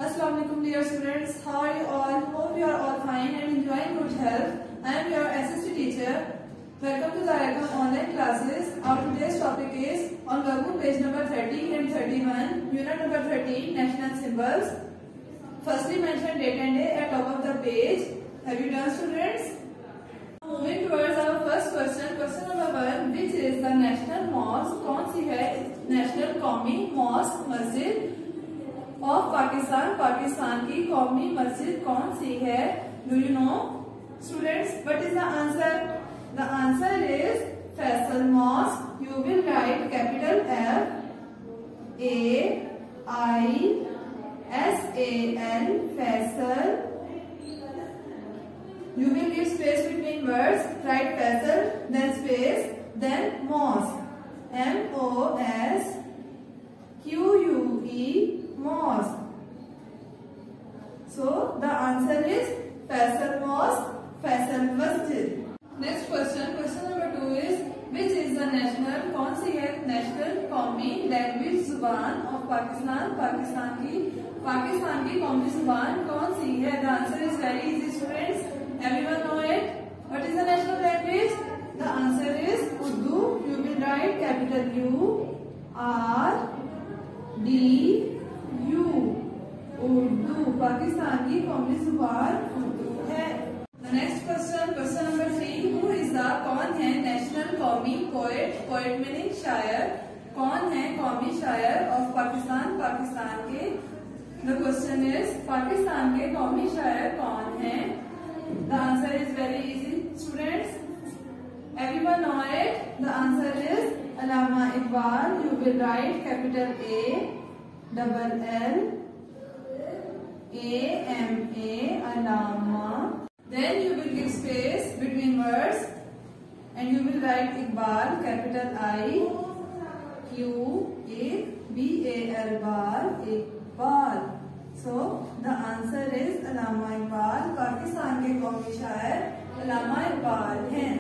Assalamualaikum dear students, how are you all? Hope you are all fine and enjoying good health. I am your SST teacher. Welcome to the Icon online classes. Our today's topic is on workbook page number 30 and 31, unit number 13, national symbols. Firstly mention date and day at top of the page. Have you done, students? Moving towards our first question. Question number 1, which is the national mosque? कौन सी है national कौमी mosque मस्जिद of Pakistan? Pakistan की कौमी मस्जिद कौन सी है? Do you know, students? What is the answer? The answer is Faisal Mosque. You will write capital F A I S A L, Faisal. You will give space between words. Write Faisal, then space, then mosque. M-O-S-Q-U-E, mosque. So the answer is Faisal Mosque, Faisal Masjid. Next question. Question number 2 is which is the national? कौन सी है national कौमी language जुबान of Pakistan? Pakistan की कौमी जुबान कौन सी है? The answer is very easy, students. Everyone know it. What is the national language? The answer is Urdu. You will write capital U R D U. Urdu. Pakistan की कौमी जुबान उर्दू है. The next question. Question number 3. Who is the? कौन है national कौमी poet? Poet meaning शायर. कौन है कौमी शायर of पाकिस्तान? पाकिस्तान के. The question is पाकिस्तान के कौमी शायर कौन है? The answer is very easy, students. Everyone know it. The answer is Allama Iqbal. You will write capital A double L A M A, Allama. Then you will give space between words and you will write Iqbal, capital I Q A B A L bar, Iqbal. So the answer is Allama Iqbal. Pakistan के कौमी शायर अल्लामा इकबाल हैं.